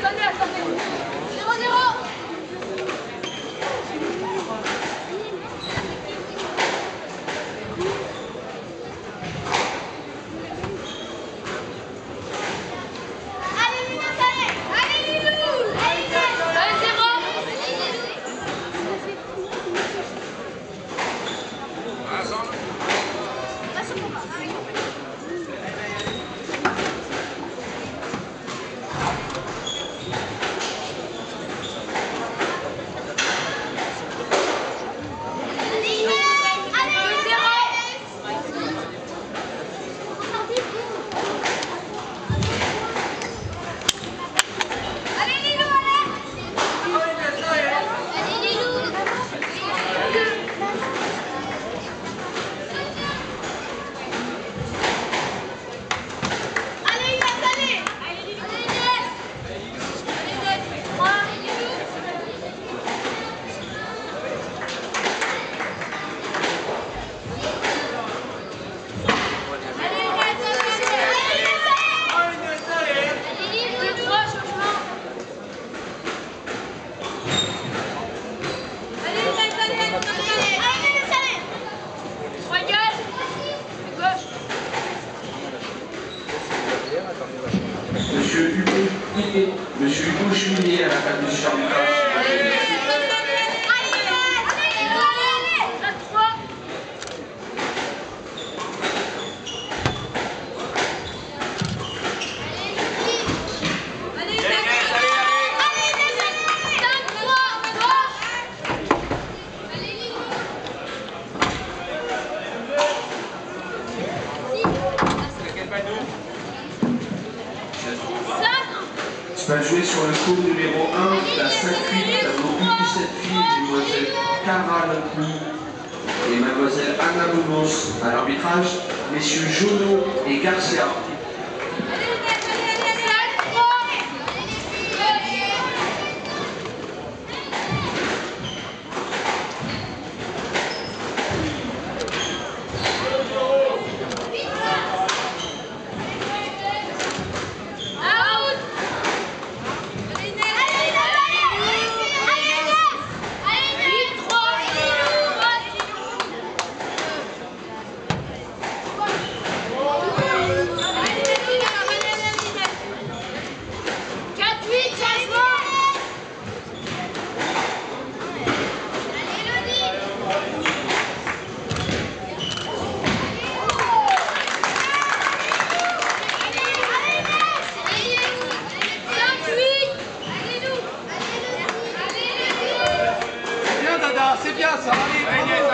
Monsieur Hugo Cheminier à la table du arbitrage. Tu vas jouer sur le coup numéro 1, la 5-8, tableau U17 fille, mademoiselle Cara Lecou et mademoiselle Anna Munoz à l'arbitrage, messieurs Jono et Garcia. C'est bien ça, allez,